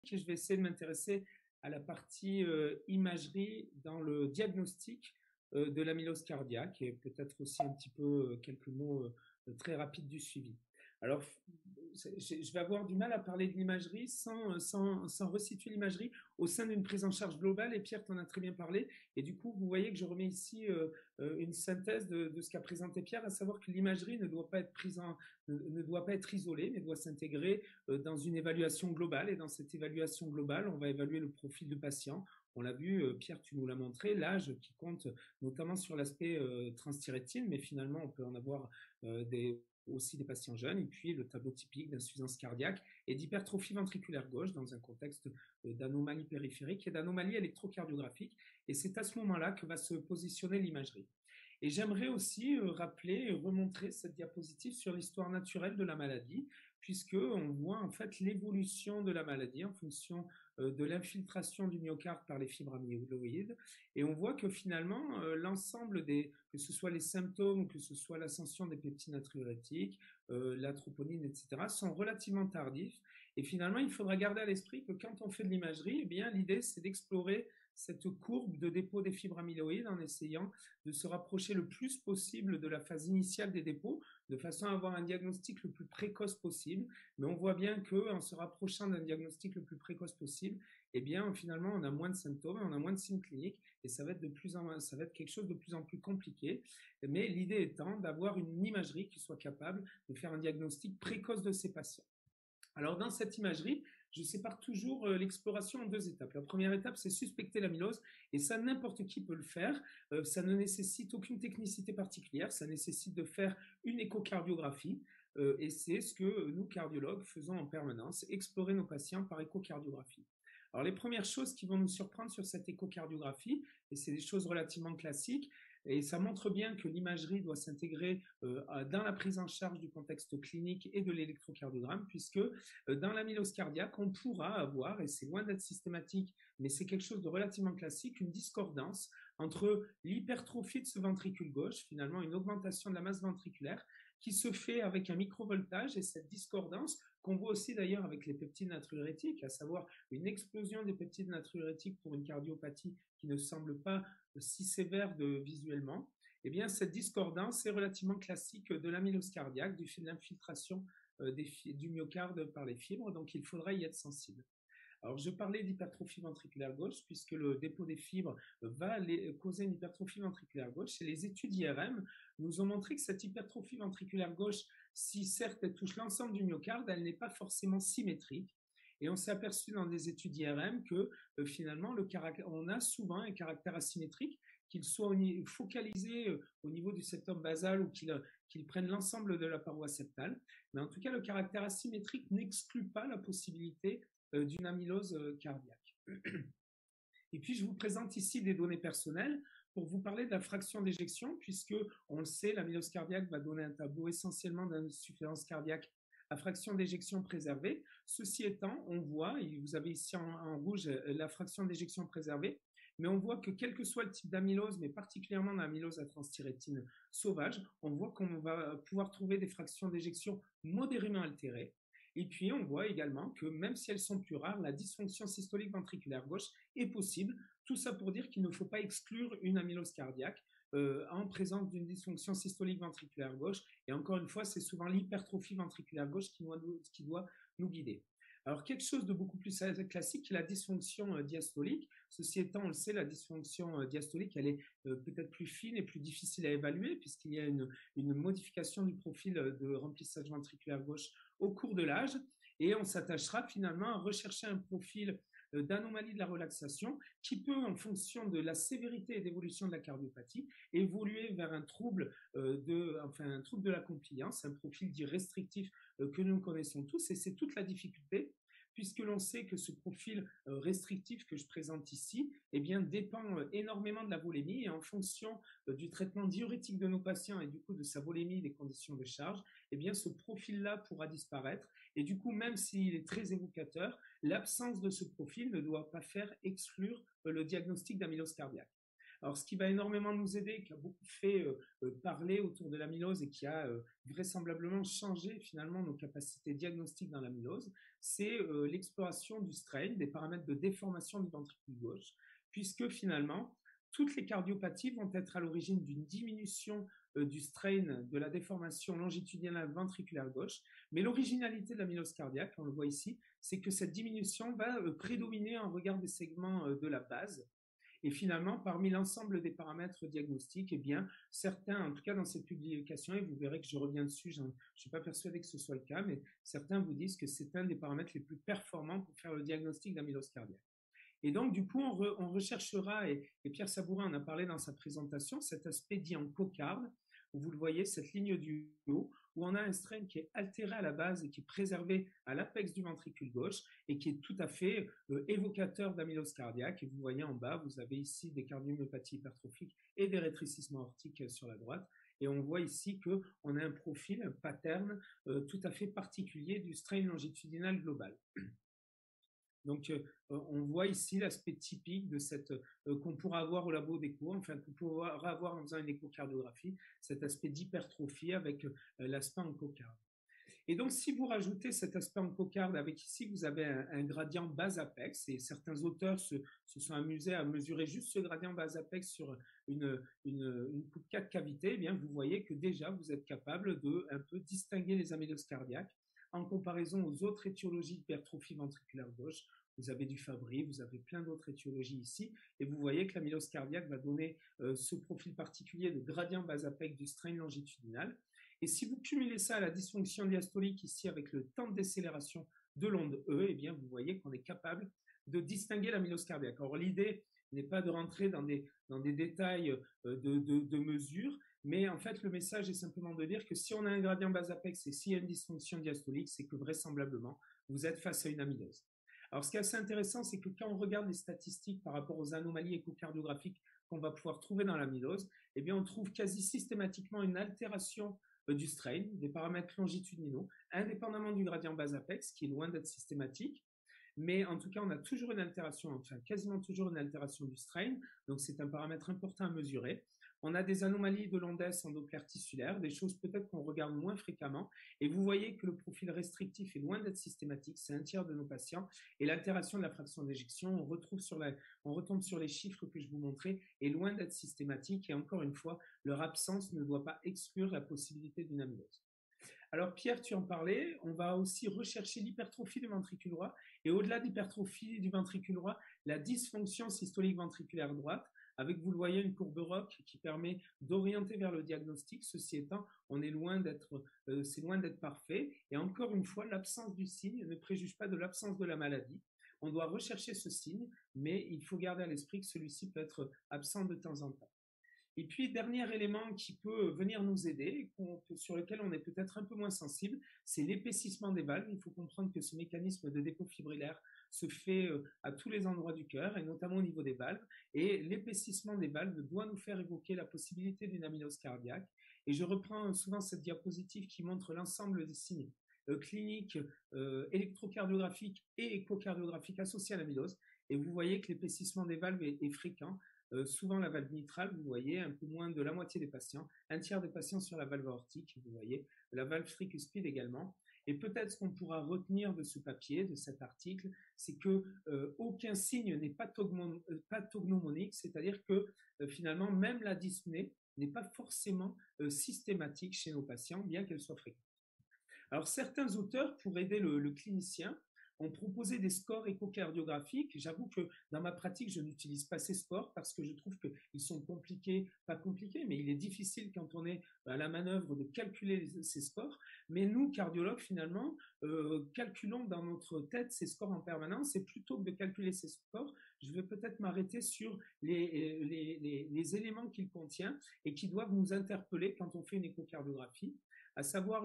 et je vais essayer de m'intéresser à la partie imagerie dans le diagnostic de l'amylose cardiaque et peut-être aussi un petit peu quelques mots très rapides du suivi. Alors, je vais avoir du mal à parler de l'imagerie sans resituer l'imagerie au sein d'une prise en charge globale. Et Pierre t'en a très bien parlé. Et du coup, vous voyez que je remets ici une synthèse de ce qu'a présenté Pierre, à savoir que l'imagerie ne doit pas être ne doit pas être isolée, mais doit s'intégrer dans une évaluation globale. Et dans cette évaluation globale, on va évaluer le profil du patient. On l'a vu, Pierre, tu nous l'as montré, l'âge qui compte notamment sur l'aspect transthyrétine, mais finalement, on peut en avoir aussi des patients jeunes, et puis le tableau typique d'insuffisance cardiaque et d'hypertrophie ventriculaire gauche dans un contexte d'anomalie périphérique et d'anomalie électrocardiographique. Et c'est à ce moment-là que va se positionner l'imagerie. Et j'aimerais aussi rappeler et remontrer cette diapositive sur l'histoire naturelle de la maladie, puisqu'on voit en fait l'évolution de la maladie en fonction de l'infiltration du myocarde par les fibres amyloïdes. Et on voit que finalement, l'ensemble que ce soit les symptômes, que ce soit l'ascension des peptides natriurétiques, la troponine, etc., sont relativement tardifs. Et finalement, il faudra garder à l'esprit que quand on fait de l'imagerie, eh bien, l'idée, c'est d'explorer cette courbe de dépôt des fibres amyloïdes en essayant de se rapprocher le plus possible de la phase initiale des dépôts, de façon à avoir un diagnostic le plus précoce possible. Mais on voit bien qu'en se rapprochant d'un diagnostic le plus précoce possible, eh bien, finalement, on a moins de symptômes, on a moins de signes cliniques, et ça va être quelque chose de plus en plus compliqué. Mais l'idée étant d'avoir une imagerie qui soit capable de faire un diagnostic précoce de ces patients. Alors, dans cette imagerie, je sépare toujours l'exploration en deux étapes. La première étape, c'est suspecter l'amylose, et ça, n'importe qui peut le faire. Ça ne nécessite aucune technicité particulière, ça nécessite de faire une échocardiographie, et c'est ce que nous, cardiologues, faisons en permanence, explorer nos patients par échocardiographie. Alors, les premières choses qui vont nous surprendre sur cette échocardiographie, et c'est des choses relativement classiques, et ça montre bien que l'imagerie doit s'intégrer dans la prise en charge du contexte clinique et de l'électrocardiogramme, puisque dans l'amylose cardiaque, on pourra avoir, et c'est loin d'être systématique, mais c'est quelque chose de relativement classique, une discordance entre l'hypertrophie de ce ventricule gauche, finalement une augmentation de la masse ventriculaire, qui se fait avec un microvoltage, et cette discordance qu'on voit aussi d'ailleurs avec les peptides natriurétiques, à savoir une explosion des peptides natriurétiques pour une cardiopathie qui ne semble pas si sévère visuellement, eh bien cette discordance est relativement classique de l'amylose cardiaque, du fait de l'infiltration du myocarde par les fibres, donc il faudra y être sensible. Alors, je parlais d'hypertrophie ventriculaire gauche, puisque le dépôt des fibres va causer une hypertrophie ventriculaire gauche. Et les études IRM nous ont montré que cette hypertrophie ventriculaire gauche, si certes elle touche l'ensemble du myocarde, elle n'est pas forcément symétrique. Et on s'est aperçu dans des études IRM que finalement, on a souvent un caractère asymétrique, qu'il soit focalisé au niveau du septum basal ou qu'il prenne l'ensemble de la paroi septale. Mais en tout cas, le caractère asymétrique n'exclut pas la possibilité d'une amylose cardiaque. Et puis, je vous présente ici des données personnelles pour vous parler de la fraction d'éjection, puisque, on le sait, l'amylose cardiaque va donner un tableau essentiellement d'insuffisance cardiaque à fraction d'éjection préservée. Ceci étant, on voit, et vous avez ici en rouge la fraction d'éjection préservée, mais on voit que quel que soit le type d'amylose, mais particulièrement l'amylose à transthyrétine sauvage, on voit qu'on va pouvoir trouver des fractions d'éjection modérément altérées. Et puis, on voit également que même si elles sont plus rares, la dysfonction systolique ventriculaire gauche est possible. Tout ça pour dire qu'il ne faut pas exclure une amylose cardiaque en présence d'une dysfonction systolique ventriculaire gauche. Et encore une fois, c'est souvent l'hypertrophie ventriculaire gauche qui doit nous guider. Alors, quelque chose de beaucoup plus classique est la dysfonction diastolique. Ceci étant, on le sait, la dysfonction diastolique, elle est peut-être plus fine et plus difficile à évaluer, puisqu'il y a une modification du profil de remplissage ventriculaire gauche au cours de l'âge. Et on s'attachera finalement à rechercher un profil d'anomalie de la relaxation qui peut, en fonction de la sévérité et d'évolution de la cardiopathie, évoluer vers un trouble de la compliance, un profil dit restrictif que nous connaissons tous. Et c'est toute la difficulté, puisque l'on sait que ce profil restrictif que je présente ici, eh bien, dépend énormément de la volémie, et en fonction du traitement diurétique de nos patients et du coup de sa volémie, des conditions de charge, eh bien, ce profil-là pourra disparaître. Et du coup, même s'il est très évocateur, l'absence de ce profil ne doit pas faire exclure le diagnostic d'amylose cardiaque. Alors, ce qui va énormément nous aider, qui a beaucoup fait parler autour de l'amylose et qui a vraisemblablement changé finalement nos capacités diagnostiques dans l'amylose, c'est l'exploration du strain, des paramètres de déformation du ventricule gauche, puisque finalement, toutes les cardiopathies vont être à l'origine d'une diminution du strain de la déformation longitudinale ventriculaire gauche, mais l'originalité de l'amylose cardiaque, on le voit ici, c'est que cette diminution va prédominer en regard des segments de la base. Et finalement, parmi l'ensemble des paramètres diagnostiques, eh bien, certains, en tout cas dans cette publication, et vous verrez que je reviens dessus, je ne suis pas persuadé que ce soit le cas, mais certains vous disent que c'est un des paramètres les plus performants pour faire le diagnostic d'amylose cardiaque. Et donc, du coup, on recherchera, et Pierre Sabourin en a parlé dans sa présentation, cet aspect dit en cocarde, où vous le voyez, cette ligne du haut, où on a un strain qui est altéré à la base et qui est préservé à l'apex du ventricule gauche et qui est tout à fait évocateur d'amylose cardiaque. Et vous voyez en bas, vous avez ici des cardiomyopathies hypertrophiques et des rétrécissements aortiques sur la droite. Et on voit ici qu'on a un profil, un pattern tout à fait particulier du strain longitudinal global. Donc, on voit ici l'aspect typique de cette qu'on pourra avoir au labo d'écho, enfin qu'on pourra avoir en faisant une échocardiographie, cet aspect d'hypertrophie avec l'aspect en cocarde. Et donc, si vous rajoutez cet aspect en cocarde avec ici, vous avez un gradient base-apex, et certains auteurs se sont amusés à mesurer juste ce gradient base-apex sur une coupe 4 cavités, eh bien, vous voyez que déjà, vous êtes capable de un peu distinguer les amyloses cardiaques en comparaison aux autres étiologies d'hypertrophie ventriculaire gauche. Vous avez du Fabry, vous avez plein d'autres étiologies ici, et vous voyez que l'amylose cardiaque va donner ce profil particulier de gradient base-apex du strain longitudinal. Et si vous cumulez ça à la dysfonction diastolique ici avec le temps de décélération de l'onde E, eh bien vous voyez qu'on est capable de distinguer l'amylose cardiaque. Alors l'idée n'est pas de rentrer dans des détails de mesure, mais en fait le message est simplement de dire que si on a un gradient base-apex et s'il y a une dysfonction diastolique, c'est que vraisemblablement vous êtes face à une amylose. Alors ce qui est assez intéressant, c'est que quand on regarde les statistiques par rapport aux anomalies échocardiographiques qu'on va pouvoir trouver dans l'amylose, eh bien on trouve quasi systématiquement une altération du strain, des paramètres longitudinaux, indépendamment du gradient base-apex, qui est loin d'être systématique. Mais en tout cas, on a toujours une altération, enfin quasiment toujours une altération du strain, donc c'est un paramètre important à mesurer. On a des anomalies de l'ondesse en Doppler tissulaire, des choses peut-être qu'on regarde moins fréquemment, et vous voyez que le profil restrictif est loin d'être systématique, c'est un tiers de nos patients, et l'altération de la fraction d'éjection, on retombe sur les chiffres que je vous montrais, est loin d'être systématique, et encore une fois, leur absence ne doit pas exclure la possibilité d'une amylose. Alors Pierre, tu en parlais, on va aussi rechercher l'hypertrophie du ventricule droit et au-delà de l'hypertrophie du ventricule droit, la dysfonction systolique ventriculaire droite, avec, vous le voyez, une courbe ROC qui permet d'orienter vers le diagnostic. Ceci étant, c'est loin d'être parfait. Et encore une fois, l'absence du signe ne préjuge pas de l'absence de la maladie. On doit rechercher ce signe, mais il faut garder à l'esprit que celui-ci peut être absent de temps en temps. Et puis, dernier élément qui peut venir nous aider, sur lequel on est peut-être un peu moins sensible, c'est l'épaississement des valves. Il faut comprendre que ce mécanisme de dépôt fibrillaire se fait à tous les endroits du cœur, et notamment au niveau des valves. Et l'épaississement des valves doit nous faire évoquer la possibilité d'une amylose cardiaque. Et je reprends souvent cette diapositive qui montre l'ensemble des signes cliniques, électrocardiographiques et échocardiographiques associés à l'amylose. Et vous voyez que l'épaississement des valves est fréquent. Souvent la valve mitrale, vous voyez, un peu moins de la moitié des patients, un tiers des patients sur la valve aortique, vous voyez, la valve tricuspide également. Et peut-être ce qu'on pourra retenir de ce papier, de cet article, c'est que aucun signe n'est pathognomonique, c'est-à-dire que finalement, même la dyspnée n'est pas forcément systématique chez nos patients, bien qu'elle soit fréquente. Alors certains auteurs, pour aider le clinicien, ont proposé des scores échocardiographiques. J'avoue que dans ma pratique, je n'utilise pas ces scores parce que je trouve qu'ils sont compliqués, pas compliqués, mais il est difficile quand on est à la manœuvre de calculer ces scores. Mais nous, cardiologues, finalement, calculons dans notre tête ces scores en permanence et plutôt que de calculer ces scores, je vais peut-être m'arrêter sur les éléments qu'il contient et qui doivent nous interpeller quand on fait une échocardiographie, à savoir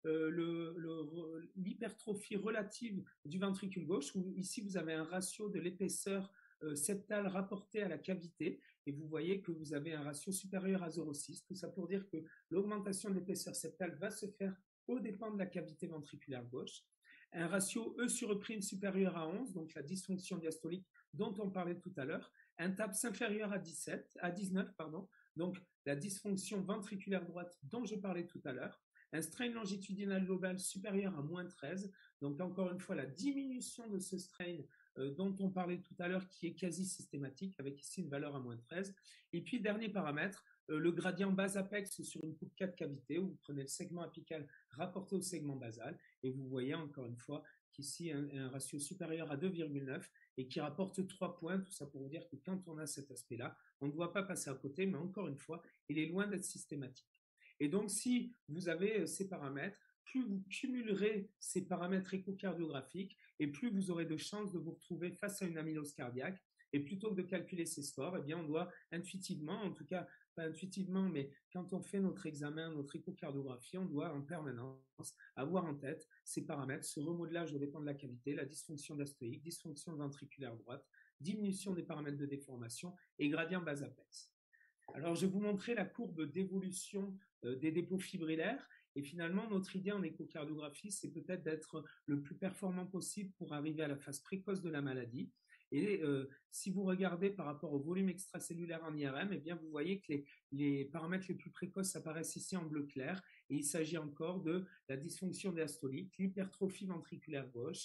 l'hypertrophie relative du ventricule gauche, où ici vous avez un ratio de l'épaisseur septale rapportée à la cavité, et vous voyez que vous avez un ratio supérieur à 0,6. Tout ça pour dire que l'augmentation de l'épaisseur septale va se faire aux dépens de la cavité ventriculaire gauche. un ratio E sur E' supérieur à 11, donc la dysfonction diastolique dont on parlait tout à l'heure, un TAPS inférieur à 19, pardon, donc la dysfonction ventriculaire droite dont je parlais tout à l'heure, un strain longitudinal global supérieur à moins 13, donc encore une fois la diminution de ce strain dont on parlait tout à l'heure qui est quasi systématique avec ici une valeur à moins 13. Et puis dernier paramètre, le gradient base-apex sur une coupe 4 cavités où vous prenez le segment apical rapporté au segment basal et vous voyez encore une fois qu'ici un ratio supérieur à 2,9 et qui rapporte 3 points. Tout ça pour vous dire que quand on a cet aspect-là, on ne doit pas passer à côté, mais encore une fois, il est loin d'être systématique. Et donc, si vous avez ces paramètres, plus vous cumulerez ces paramètres échocardiographiques et plus vous aurez de chances de vous retrouver face à une amylose cardiaque. Et plutôt que de calculer ces scores, eh bien, on doit intuitivement, en tout cas pas intuitivement, mais quand on fait notre examen, notre échocardiographie, on doit en permanence avoir en tête ces paramètres, ce remodelage au dépend de la cavité, la dysfonction diastolique, dysfonction ventriculaire droite, diminution des paramètres de déformation et gradient base-apex. Alors, je vais vous montrer la courbe d'évolution des dépôts fibrillaires. Et finalement, notre idée en échocardiographie, c'est peut-être d'être le plus performant possible pour arriver à la phase précoce de la maladie. Et si vous regardez par rapport au volume extracellulaire en IRM, eh bien, vous voyez que les paramètres les plus précoces apparaissent ici en bleu clair. Et il s'agit encore de la dysfonction diastolique, l'hypertrophie ventriculaire gauche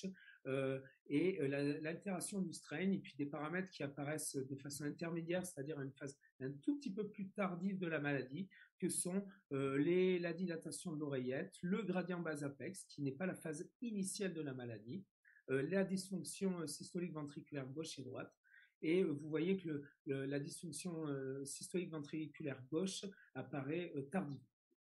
et l'altération du strain, et puis des paramètres qui apparaissent de façon intermédiaire, c'est-à-dire à une phase un tout petit peu plus tardive de la maladie, que sont la dilatation de l'oreillette, le gradient base-apex, qui n'est pas la phase initiale de la maladie, la dysfonction systolique ventriculaire gauche et droite. Et vous voyez que la dysfonction systolique ventriculaire gauche apparaît tardivement.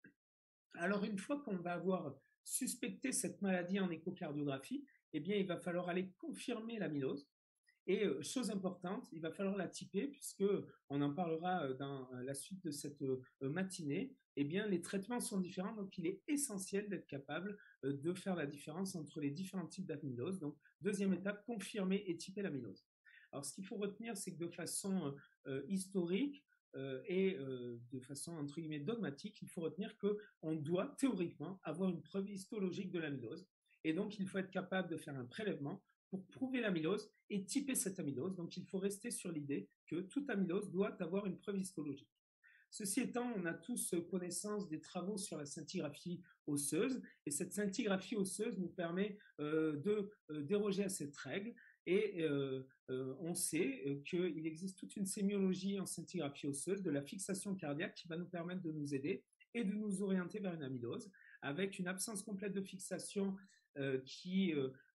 Alors, une fois qu'on va avoir suspecté cette maladie en échocardiographie, eh bien, il va falloir aller confirmer l'amylose. Et chose importante, il va falloir la typer puisque on en parlera dans la suite de cette matinée. Eh bien, les traitements sont différents, donc il est essentiel d'être capable de faire la différence entre les différents types d'amylose. Donc, deuxième étape, confirmer et typer l'amylose. Alors, ce qu'il faut retenir, c'est que de façon historique et de façon entre guillemets dogmatique, il faut retenir qu'on doit théoriquement avoir une preuve histologique de l'amylose. Et donc, il faut être capable de faire un prélèvement pour prouver l'amylose et typer cette amylose. Donc, il faut rester sur l'idée que toute amylose doit avoir une preuve histologique. Ceci étant, on a tous connaissance des travaux sur la scintigraphie osseuse, et cette scintigraphie osseuse nous permet de déroger à cette règle, et on sait qu'il existe toute une sémiologie en scintigraphie osseuse de la fixation cardiaque qui va nous permettre de nous aider et de nous orienter vers une amylose, avec une absence complète de fixation qui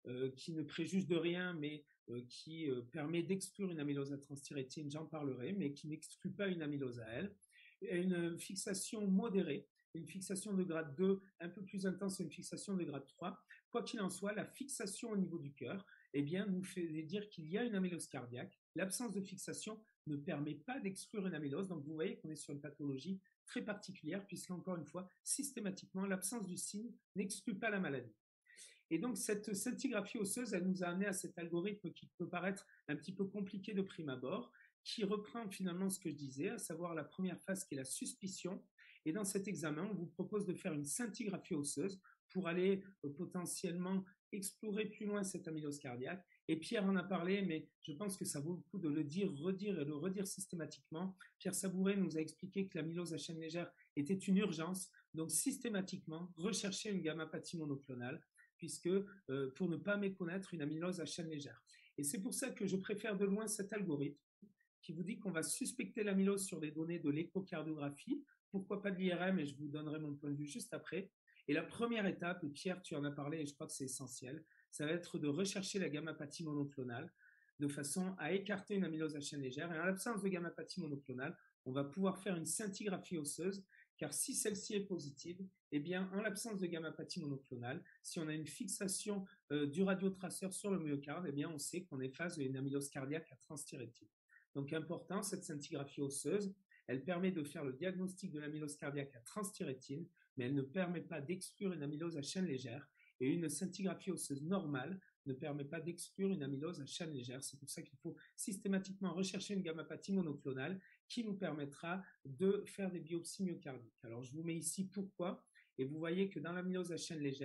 ne préjuge de rien, mais qui permet d'exclure une amylose à transthyrétine, j'en parlerai, mais qui n'exclut pas une amylose à elle. Une fixation modérée, une fixation de grade 2 un peu plus intense et une fixation de grade 3. Quoi qu'il en soit, la fixation au niveau du cœur eh bien, nous fait dire qu'il y a une amylose cardiaque. L'absence de fixation ne permet pas d'exclure une amylose. Donc, vous voyez qu'on est sur une pathologie très particulière puisqu'encore une fois, systématiquement, l'absence du signe n'exclut pas la maladie. Et donc, cette scintigraphie osseuse, elle nous a amené à cet algorithme qui peut paraître un petit peu compliqué de prime abord, qui reprend finalement ce que je disais, à savoir la première phase qui est la suspicion. Et dans cet examen, on vous propose de faire une scintigraphie osseuse pour aller potentiellement explorer plus loin cette amylose cardiaque. Et Pierre en a parlé, mais je pense que ça vaut le coup de le dire, redire et le redire systématiquement. Pierre Sabouret nous a expliqué que l'amylose à chaîne légère était une urgence, donc systématiquement rechercher une gamma-pathie monoclonale, puisque pour ne pas méconnaître une amylose à chaîne légère. Et c'est pour ça que je préfère de loin cet algorithme qui vous dit qu'on va suspecter l'amylose sur des données de l'échocardiographie, pourquoi pas de l'IRM, et je vous donnerai mon point de vue juste après. Et la première étape, Pierre, tu en as parlé, et je crois que c'est essentiel, ça va être de rechercher la gamma-pathie monoclonale de façon à écarter une amylose à chaîne légère. Et en l'absence de gamma-pathie monoclonale, on va pouvoir faire une scintigraphie osseuse, car si celle-ci est positive, eh bien, en l'absence de gamma-pathie monoclonale, si on a une fixation du radiotraceur sur le myocarde, eh bien, on sait qu'on est face à une amylose cardiaque à transthyrétine. Donc, important, cette scintigraphie osseuse, elle permet de faire le diagnostic de l'amylose cardiaque à transthyrétine, mais elle ne permet pas d'exclure une amylose à chaîne légère. Et une scintigraphie osseuse normale ne permet pas d'exclure une amylose à chaîne légère. C'est pour ça qu'il faut systématiquement rechercher une gamma-pathie monoclonale qui nous permettra de faire des biopsies myocardiques. Alors, je vous mets ici pourquoi. Et vous voyez que dans l'amylose à chaîne légère,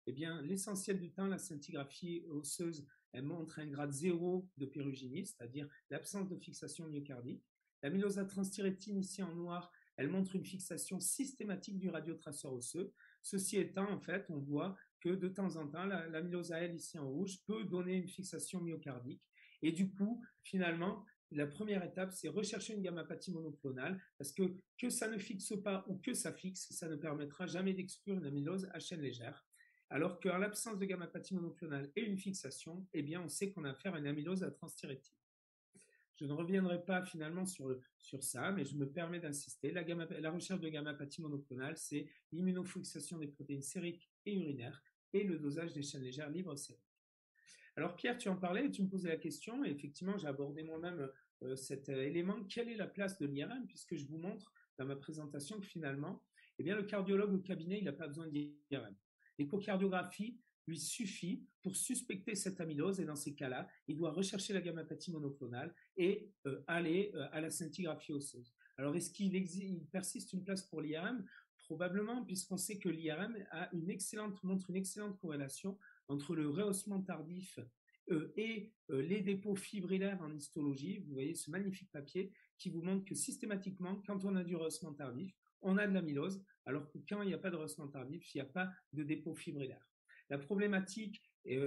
eh bien, l'essentiel du temps, la scintigraphie osseuse, elle montre un grade 0 de pérugénie, c'est-à-dire l'absence de fixation myocardique. L'amylose à transthyrétine, ici en noir, elle montre une fixation systématique du radiotraceur osseux. Ceci étant, en fait, on voit que de temps en temps, l'amylose AL, ici en rouge, peut donner une fixation myocardique. Et du coup, finalement, la première étape, c'est rechercher une gammapathie monoclonale, parce que ça ne fixe pas ou que ça fixe, ça ne permettra jamais d'exclure une amylose à chaîne légère. Alors qu'en l'absence de gammapathie monoclonale et une fixation, eh bien, on sait qu'on a affaire à une amylose à transthyrétine. Je ne reviendrai pas finalement sur ça, mais je me permets d'insister. La recherche de gammapathie monoclonale, c'est l'immunofixation des protéines sériques et urinaires et le dosage des chaînes légères libres sériques. Alors Pierre, tu en parlais et tu me posais la question, et effectivement j'ai abordé moi-même cet élément. Quelle est la place de l'IRM, puisque je vous montre dans ma présentation que finalement, eh bien, le cardiologue au cabinet, il n'a pas besoin d'IRM. L'échocardiographie lui suffit pour suspecter cette amylose, et dans ces cas-là, il doit rechercher la gammapathie monoclonale et aller à la scintigraphie osseuse. Alors est-ce qu'il persiste une place pour l'IRM? Probablement, puisqu'on sait que l'IRM montre une excellente corrélation entre le rehaussement tardif et les dépôts fibrillaires en histologie. Vous voyez ce magnifique papier qui vous montre que systématiquement, quand on a du rehaussement tardif, on a de l'amylose, alors que quand il n'y a pas de rehaussement tardif, il n'y a pas de dépôt fibrillaire. La problématique,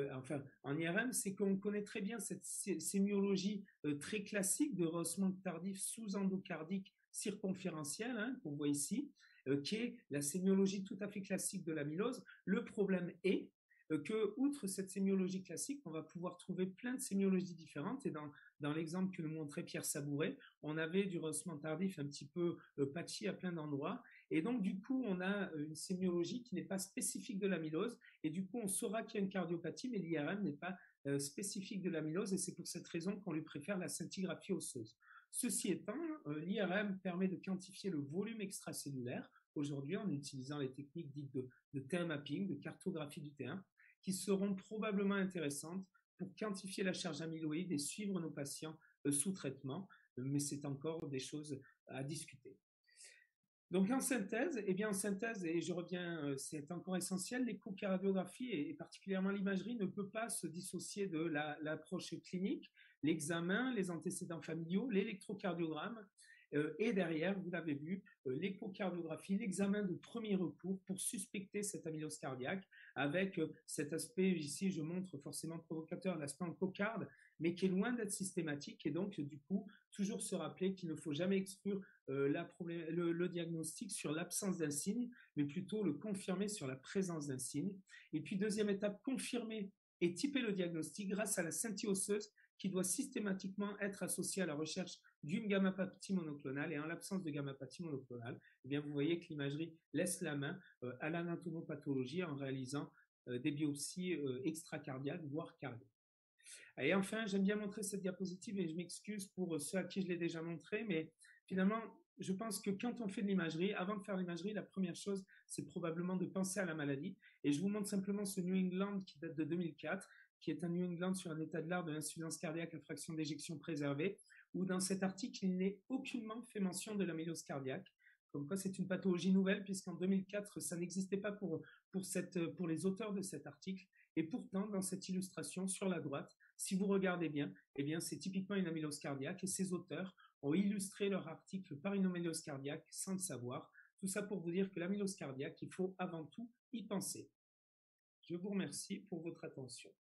en IRM, c'est qu'on connaît très bien cette sémiologie très classique de rehaussement tardif sous-endocardique circonférentiel, qu'on voit ici, qui est la sémiologie tout à fait classique de l'amylose. Le problème est que, outre cette sémiologie classique, on va pouvoir trouver plein de sémiologies différentes. Et dans l'exemple que nous montrait Pierre Sabouret, on avait du rehaussement tardif un petit peu patchy à plein d'endroits. Et donc, du coup, on a une sémiologie qui n'est pas spécifique de l'amylose. Et du coup, on saura qu'il y a une cardiopathie, mais l'IRM n'est pas spécifique de l'amylose. Et c'est pour cette raison qu'on lui préfère la scintigraphie osseuse. Ceci étant, l'IRM permet de quantifier le volume extracellulaire aujourd'hui en utilisant les techniques dites de T1 mapping, de cartographie du T1, qui seront probablement intéressantes pour quantifier la charge amyloïde et suivre nos patients sous traitement, mais c'est encore des choses à discuter. Donc en synthèse, et je reviens, c'est encore essentiel, l'échocardiographie et particulièrement l'imagerie ne peut pas se dissocier de l'approche clinique, l'examen, les antécédents familiaux, l'électrocardiogramme, et derrière, vous l'avez vu, l'échocardiographie, l'examen de premier recours pour suspecter cette amylose cardiaque, avec cet aspect ici, je montre forcément provocateur, l'aspect en cocarde, mais qui est loin d'être systématique, et donc du coup, toujours se rappeler qu'il ne faut jamais exclure le diagnostic sur l'absence d'un signe, mais plutôt le confirmer sur la présence d'un signe. Et puis deuxième étape, confirmer et typer le diagnostic grâce à la scintille osseuse qui doit systématiquement être associée à la recherche d'une gammapathie monoclonale. Et en l'absence de gammapathie monoclonale, eh bien vous voyez que l'imagerie laisse la main à l'anatomopathologie en réalisant des biopsies extracardiaques, voire cardiaques. Et enfin, j'aime bien montrer cette diapositive et je m'excuse pour ceux à qui je l'ai déjà montré, mais finalement, je pense que quand on fait de l'imagerie, avant de faire l'imagerie, la première chose, c'est probablement de penser à la maladie. Et je vous montre simplement ce New England qui date de 2004, qui est un New England sur un état de l'art de l'insuffisance cardiaque à fraction d'éjection préservée, où dans cet article, il n'est aucunement fait mention de l'amylose cardiaque. Comme quoi, c'est une pathologie nouvelle, puisqu'en 2004, ça n'existait pas pour les auteurs de cet article. Et pourtant, dans cette illustration, sur la droite, si vous regardez bien, eh bien, c'est typiquement une amylose cardiaque et ces auteurs ont illustré leur article par une amylose cardiaque sans le savoir. Tout ça pour vous dire que l'amylose cardiaque, il faut avant tout y penser. Je vous remercie pour votre attention.